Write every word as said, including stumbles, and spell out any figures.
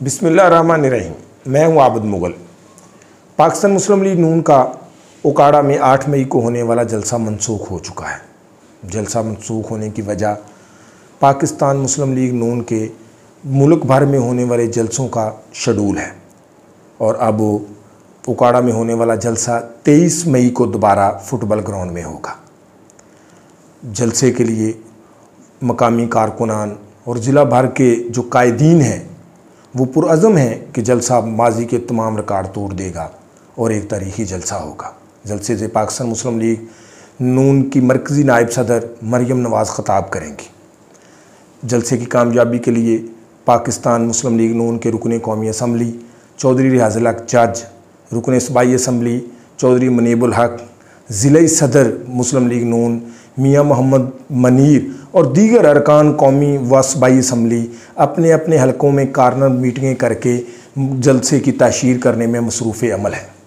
बिस्मिल्लाहिर्रहमानिर्रहीम। मैं हूं आबिद मुगल। पाकिस्तान मुस्लिम लीग नून का उकाड़ा में आठ मई को होने वाला जलसा मनसूख हो चुका है। जलसा मनसूख होने की वजह पाकिस्तान मुस्लिम लीग नून के मुल्क भर में होने वाले जलसों का शेड्यूल है और अब उकाड़ा में होने वाला जलसा तेईस मई को दोबारा फुटबॉल ग्राउंड में होगा। जलसे के लिए मकामी कारकुनान और ज़िला भर के जो कायदीन हैं वो पुरअज़म हैं कि जलसा माजी के तमाम रिकॉर्ड तोड़ देगा और एक तारीख़ी जलसा होगा। जलसे से पाकिस्तान मुस्लिम लीग नून की मरकज़ी नायब सदर मरियम नवाज़ ख़िताब करेंगी। जलसे की कामयाबी के लिए पाकिस्तान मुस्लिम लीग नून के रुकन कौमी असम्बली चौधरी रियाजुल हक जज, रुकन सूबाई असम्बली चौधरी मुनीबुल हक, ज़िले सदर मुस्लिम लीग नून मियाँ मोहम्मद मनीर और दीगर अरकान कौमी व सूबाई असम्बली अपने अपने हलकों में कार्नर मीटिंगें करके जलसे की ताशीर करने में मसरूफ़ अमल है।